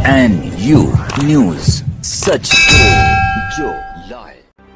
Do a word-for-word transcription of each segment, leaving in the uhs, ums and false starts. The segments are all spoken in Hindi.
एन यू न्यूज, सच को जो लाए।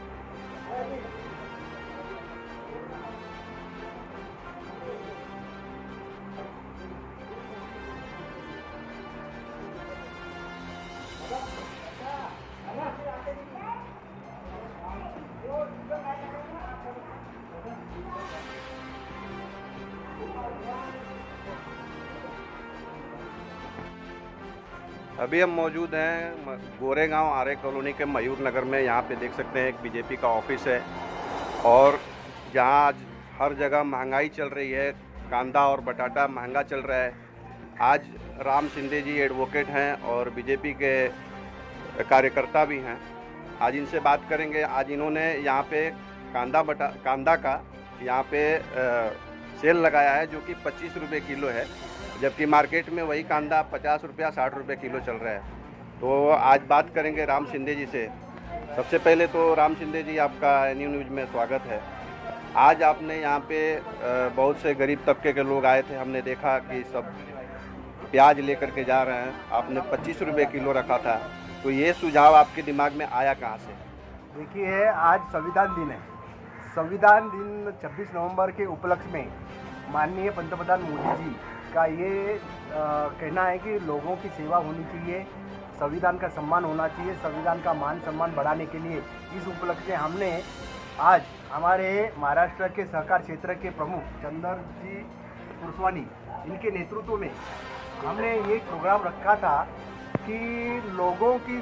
अभी हम मौजूद हैं गोरेगांव आर्य कॉलोनी के मयूर नगर में। यहाँ पे देख सकते हैं एक बीजेपी का ऑफिस है और जहाँ आज हर जगह महंगाई चल रही है, कांदा और बटाटा महंगा चल रहा है। आज राम शिंदे जी एडवोकेट हैं और बीजेपी के कार्यकर्ता भी हैं। आज इनसे बात करेंगे। आज इन्होंने यहाँ पे कांदा बटा कांदा का यहाँ पे आ, सेल लगाया है जो कि पच्चीस रुपये किलो है, जबकि मार्केट में वही कांदा पचास रुपया साठ रुपये किलो चल रहा है। तो आज बात करेंगे राम शिंदे जी से। सबसे पहले तो राम शिंदे जी, आपका एन यू न्यूज़ में स्वागत है। आज आपने यहाँ पे बहुत से गरीब तबके के लोग आए थे, हमने देखा कि सब प्याज लेकर के जा रहे हैं। आपने पच्चीस रुपये किलो रखा था, तो ये सुझाव आपके दिमाग में आया कहाँ से? देखिए, आज संविधान दिन है। संविधान दिन छब्बीस नवंबर के उपलक्ष्य में माननीय पंतप्रधान मोदी जी का ये आ, कहना है कि लोगों की सेवा होनी चाहिए, संविधान का सम्मान होना चाहिए। संविधान का मान सम्मान बढ़ाने के लिए इस उपलक्ष्य में हमने आज हमारे महाराष्ट्र के सहकार क्षेत्र के प्रमुख चंदर जी पुरस्वानी, इनके नेतृत्व में हमने ये प्रोग्राम रखा था कि लोगों की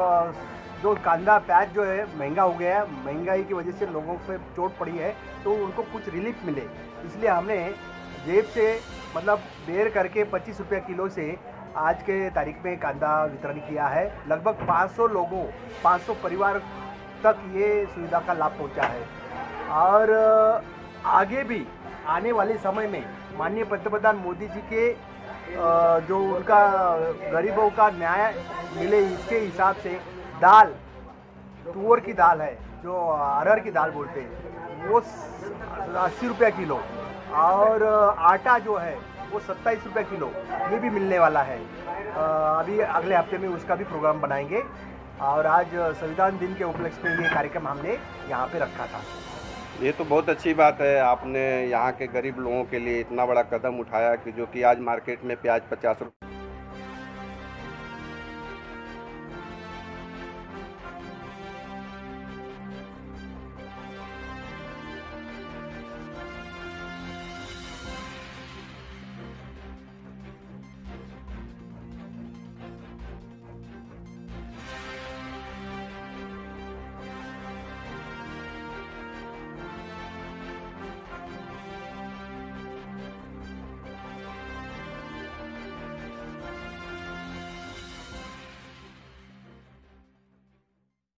जो कांदा प्याज जो है महंगा हो गया है, महंगाई की वजह से लोगों पे चोट पड़ी है, तो उनको कुछ रिलीफ मिले। इसलिए हमने जेब से मतलब बेर करके पच्चीस रुपये किलो से आज के तारीख में कांदा वितरण किया है। लगभग पाँच सौ लोगों पाँच सौ परिवार तक ये सुविधा का लाभ पहुंचा है। और आगे भी आने वाले समय में माननीय पंतप्रधान मोदी जी के जो उनका गरीबों का न्याय मिले, इसके हिसाब से दाल, तुअर की दाल है जो अरहर की दाल बोलते हैं, वो अस्सी रुपये किलो, और आटा जो है वो सत्ताईस रुपये किलो, ये भी मिलने वाला है। अभी अगले हफ्ते में उसका भी प्रोग्राम बनाएंगे। और आज संविधान दिन के उपलक्ष्य में ये कार्यक्रम हमने यहाँ पे रखा था। ये तो बहुत अच्छी बात है, आपने यहाँ के गरीब लोगों के लिए इतना बड़ा कदम उठाया कि जो कि आज मार्केट में प्याज पचास रुपये